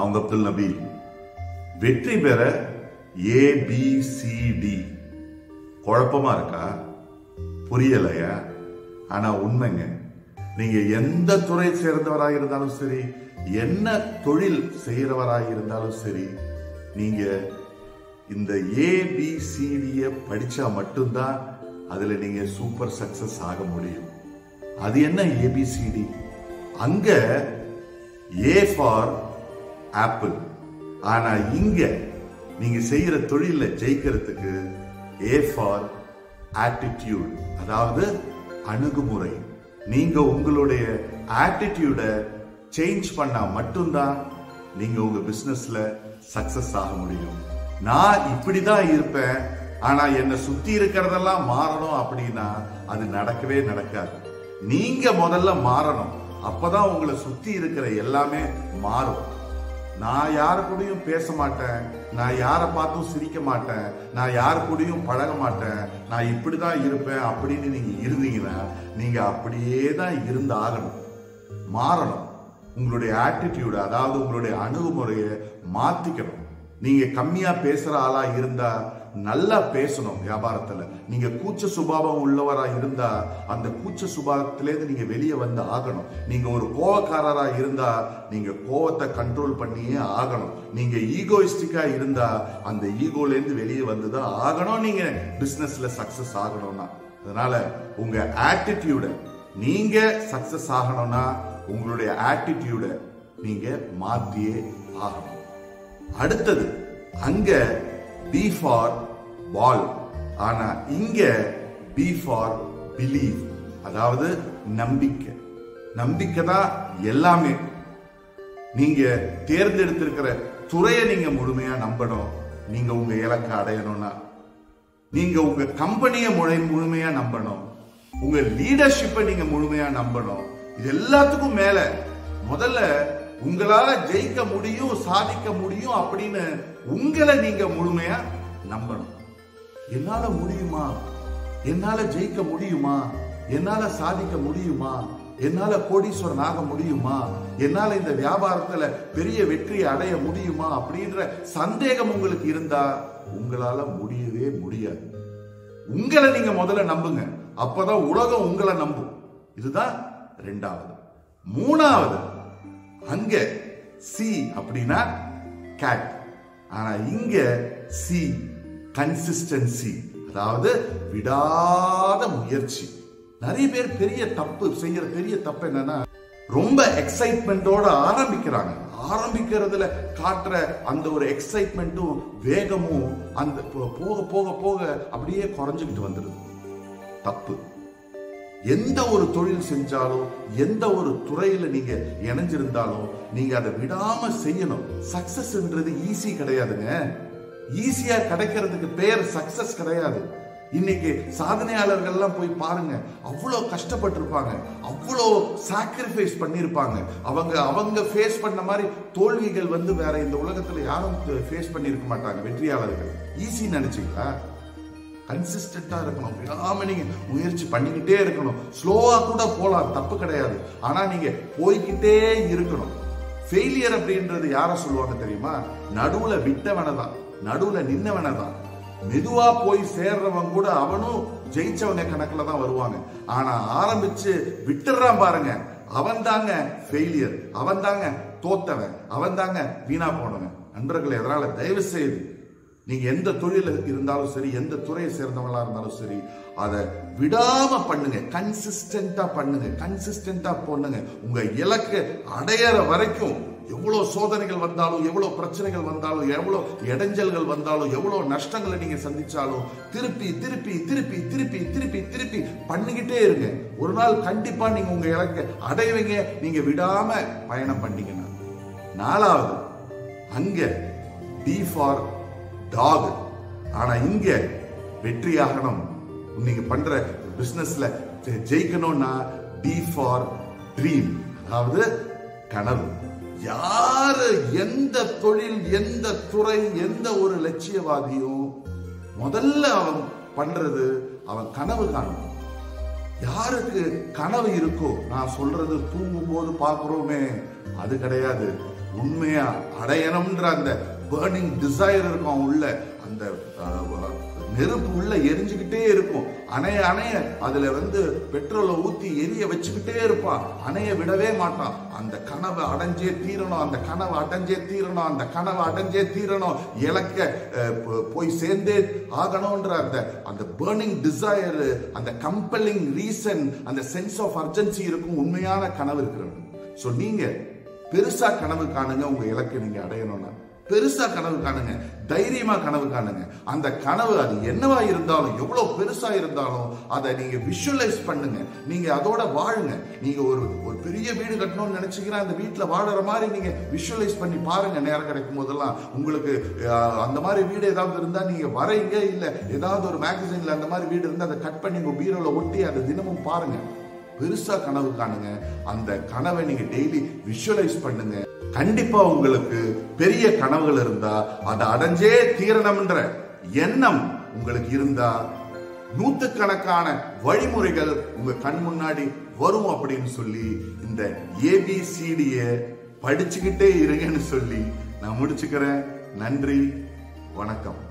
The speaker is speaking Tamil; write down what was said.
நான் உங்க அப்துல் நபி. வெற்றி பெற ABCD குழப்பமா இருக்கா? புரியலையா? ஆனா உண்மைங்க, நீங்க எந்த துறை சேர்ந்தவராக இருந்தாலும் சரி, என்ன தொழில் செய்யறவராக இருந்தாலும் சரி, நீங்க இந்த ABCD படிச்சா மட்டும்தான் அதுல நீங்க சூப்பர் சக்சஸ் ஆக முடியும். அது என்ன ABCD? அங்க A ஃபார் ஆப்பிள். ஆனா இங்க நீங்க செய்யற தொழில ஜெயிக்கிறதுக்கு A ஃபார் ஆட்டிடியூட், அதாவது அணுகுமுறை. நீங்க உங்களுடைய ஆட்டிடியூட சேஞ்ச் பண்ணா மட்டும்தான் நீங்க உங்க பிசினஸ்ல சக்சஸ் ஆக முடியும். நான் இப்படிதான் இருப்பேன், ஆனா என்னை சுத்தி இருக்கிறதெல்லாம் மாறணும் அப்படின்னா அது நடக்கவே நடக்காது. நீங்க முதல்ல மாறணும், அப்பதான் உங்களை சுத்தி இருக்கிற எல்லாமே மாறும். நான் யாரு கூடயும் பேச மாட்டேன், நான் யாரை பார்த்தும் சிரிக்க மாட்டேன், நான் யாரு கூடயும் பழக மாட்டேன், நான் இப்படிதான் இருப்பேன் அப்படின்னு நீங்க இருந்தீங்கன்னா நீங்க அப்படியே தான் இருந்து ஆகணும். மாறணும். உங்களுடைய ஆட்டிடியூட், அதாவது உங்களுடைய அணுகுமுறையை மாத்திக்கணும். நீங்க கம்மியா பேசுற ஆளா இருந்தா நல்லா பேசணும். வியாபாரத்துல நீங்க கூச்ச சுபாவம் உள்ளவரா இருந்தா அந்த கூச்ச சுபாவத்திலேருந்து நீங்க வெளியே வந்து ஆகணும். நீங்க ஒரு கோவக்காரரா இருந்தா நீங்க கோவத்தை கண்ட்ரோல் பண்ணியே ஆகணும். நீங்க ஈகோயிஸ்டிக்கா இருந்தா அந்த ஈகோல இருந்து வெளியே வந்துதான் ஆகணும். நீங்க பிசினஸ்ல சக்சஸ் ஆகணும்னா, அதனால உங்க ஆட்டிடியூட நீங்க சக்சஸ் ஆகணும்னா உங்களுடைய ஆட்டிடியூட நீங்க மாத்தியே ஆகணும். அடுத்தது அங்க B ஃபார் பால், ஆனா இங்க B ஃபார் பிலீவ், அதாவது நம்பிக்கை. நம்பிக்கை தான் எல்லாமே. நீங்க தேர்ந்தெடுத்திருக்கிற துறையை நீங்க முழுமையா நம்பணும். நீங்க உங்க இலக்கை அடையணும்னா நீங்க உங்க கம்பெனியை முழுமையா நம்பணும். உங்க லீடர்ஷிப்பை நீங்க முழுமையா நம்பணும். இது எல்லாத்துக்கும் மேல முதல்ல உங்களால ஜெயிக்க முடியும், சாதிக்க முடியும் அப்படின்னு உங்களை நீங்க முழுமையா நம்பணும். என்னால முடியுமா? என்னால ஜெயிக்க முடியுமா? என்னால சாதிக்க முடியுமா? என்னால கோடீஸ்வரன் ஆக முடியுமா? என்னால இந்த வியாபாரத்துல பெரிய வெற்றியை அடைய முடியுமா அப்படின்ற சந்தேகம் உங்களுக்கு இருந்தா உங்களால முடியவே முடியாது. உங்களை நீங்க முதல்ல நம்புங்க, அப்பதான் உலகம் உங்களை நம்பும். இதுதான் ரெண்டாவது. மூணாவது அங்க C அப்படின்னா கேட், ஆனா இங்க C கன்சிஸ்டன்சி, அதாவது விடாத முயற்சி. நிறைய பேர் பெரிய தப்பு செய்யற பெரிய தப்பு என்னன்னா ரொம்ப எக்ஸைட்மெண்டோட ஆரம்பிக்கிறாங்க. ஆரம்பிக்கிறதுல காட்டுற அந்த ஒரு எக்ஸைட்மெண்ட்டும் வேகமும் அந்த போக போக போக அப்படியே குறைஞ்சுக்கிட்டு வந்துடுது. தப்பு. எந்த ஒரு தொழில் செஞ்சாலும், எந்த ஒரு துறையில நீங்க இணைஞ்சிருந்தாலும் நீங்க அதை விடாம செய்யணும். சக்சஸ்ன்றது ஈஸி கிடையாதுங்க. ஈஸியா கிடைக்கிறதுக்கு பேர் சக்சஸ் கிடையாது. இன்னைக்கு சாதனையாளர்கள் எல்லாம் போய் பாருங்க, அவ்வளவு கஷ்டப்பட்டு இருப்பாங்க, அவ்வளோ சாக்ரிஃபைஸ் பண்ணிருப்பாங்க. அவங்க ஃபேஸ் பண்ண மாதிரி தோல்விகள் வேற இந்த உலகத்துல யாரும் ஃபேஸ் பண்ணிருக்க மாட்டாங்க. வெற்றியாளர்கள் ஈஸி நினைச்சீங்களா? கன்சிஸ்டன்டா இருக்கணும், விடாம நீங்க முயற்சி பண்ணிக்கிட்டே இருக்கணும். ஸ்லோவா கூட போலாம், தப்பு கிடையாது. ஆனா நீங்க போய்கிட்டே இருக்கணும். ஃபெயிலியர் அப்படின்றது யார சொல்லுவாங்க தெரியுமா? நடுவுல விட்டவனதான், நடுவுல நின்னவனதான். மெதுவா போய் சேர்றவங்க கூட அவனும் ஜெயிச்சவங்க கணக்குல தான் வருவாங்க. ஆனா ஆரம்பிச்சு விட்டுறான் பாருங்க, அவன் தாங்க ஃபெயிலியர், அவன் தாங்க தோத்தவன், அவன் தாங்க வீணா போனவன். நண்பர்களே, அதனால தயவு செய்து நீங்க எந்த தொழில இருந்தாலும் சரி, எந்த துறையை சேர்ந்தவங்களா இருந்தாலும் சரி, அதை விடாம பண்ணுங்க. கன்சிஸ்டன்டா பண்ணுங்க, கன்சிஸ்டன்டா பண்ணுங்க. உங்க இலக்கு அடையிற வரைக்கும் எவ்வளவு சோதனைகள் வந்தாலும், எவ்வளவு பிரச்சனைகள் வந்தாலும், எவ்வளவு இடைஞ்சல்கள் வந்தாலும், எவ்வளவு நஷ்டங்களை நீங்க சந்திச்சாலும் திருப்பி திருப்பி திருப்பி திருப்பி திருப்பி திருப்பி பண்ணிக்கிட்டே இருங்க. ஒரு நாள் கண்டிப்பா நீங்க உங்க இலக்கை அடைவீங்க, நீங்க விடாம பயணம் பண்ணீங்கன்னா. நாலாவது அங்க D ஃபார் டாக், ஆனா இங்க வெற்றியாகணும், நீங்க பண்ற பிசினஸ்ல ஜெயிக்கணும்னா D ஃபார் ட்ரீம், அதாவது கனவு. யாரு எந்த தொழில், எந்த துறை, எந்த ஒரு லட்சியவாதியும் முதல்ல அவன் பண்றது அவன் கனவு காணும். யாருக்கு கனவு இருக்கோ, நான் சொல்றது தூங்கும் போது பாக்குறோமே அது கிடையாது. உண்மையா அடையணும்ன்ற அந்த பர்னிங் டிசைர் இருக்கும் உள்ள, அந்த நெருப்பு உள்ள எரிஞ்சுக்கிட்டே இருக்கும். அணைய அணைய அதுல பெட்ரோலை ஊத்தி எரிய வச்சுக்கிட்டே இருப்பான், அணைய விடவே மாட்டான். அந்த கனவை அடைஞ்சே தீரணும், அந்த கனவை அடைஞ்சே தீரணும், அந்த கனவை அடைஞ்சே தீரணும், இலக்க போய் சேர்ந்தே ஆகணும்ன்ற அந்த பர்னிங் டிசைர், அந்த கம்பெல்லிங் ரீசன், அந்த சென்ஸ் ஆஃப் அர்ஜென்சி இருக்கும் உண்மையான கனவு இருக்கிறது. சோ நீங்க பெருசா கனவு காணுங்க. உங்க இலக்கை நீங்க அடையணும்னா பெருசா கனவு காணுங்க, தைரியமா கனவு காணுங்க. அந்த கனவு அது என்னவா இருந்தாலும், எவ்வளவு பெருசா இருந்தாலும் அதை நீங்க விஷுவலைஸ் பண்ணுங்க. நீங்க அதோட வாழுங்க. நீங்க ஒரு பெரிய வீடு கட்டணும்னு நினைச்சீங்கன்னா அந்த வீட்டுல வாழற மாதிரி நீங்க விஷுவலைஸ் பண்ணி பாருங்க. நேரம் கிடைக்கும் போதெல்லாம் உங்களுக்கு அந்த மாதிரி வீடு ஏதாவது இருந்தா நீங்க வரைங்க, இல்ல ஏதாவது ஒரு மேகசின்ல அந்த மாதிரி வீடு இருந்தா அதை கட் பண்ணி உங்க பீரோல ஒட்டி அதை தினமும் பாருங்க. பெருசா கனவு காணுங்க. அந்த கனவை நீங்க டெய்லி விஷுவலைஸ் பண்ணுங்க. கண்டிப்பா உங்களுக்கு பெரிய கனவுகள் இருந்தா அதை அடைஞ்சே தீரணும்ன்ற எண்ணம் உங்களுக்கு இருந்தா நூற்றுக்கணக்கான வழிமுறைகள் உங்க கண் முன்னாடி வரும் அப்படின்னு சொல்லி இந்த ABCD படிச்சுக்கிட்டே இருங்கன்னு சொல்லி நான் முடிச்சுக்கிறேன். நன்றி, வணக்கம்.